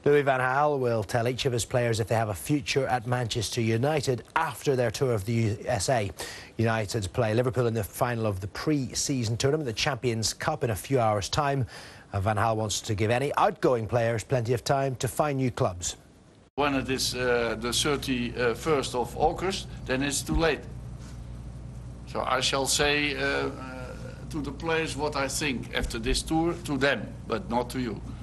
Louis van Gaal will tell each of his players if they have a future at Manchester United after their tour of the USA. United play Liverpool in the final of the pre-season tournament, the Champions Cup, in a few hours' time. Van Gaal wants to give any outgoing players plenty of time to find new clubs. When it is the 31st of August, then it's too late. So I shall say to the players what I think after this tour to them, but not to you.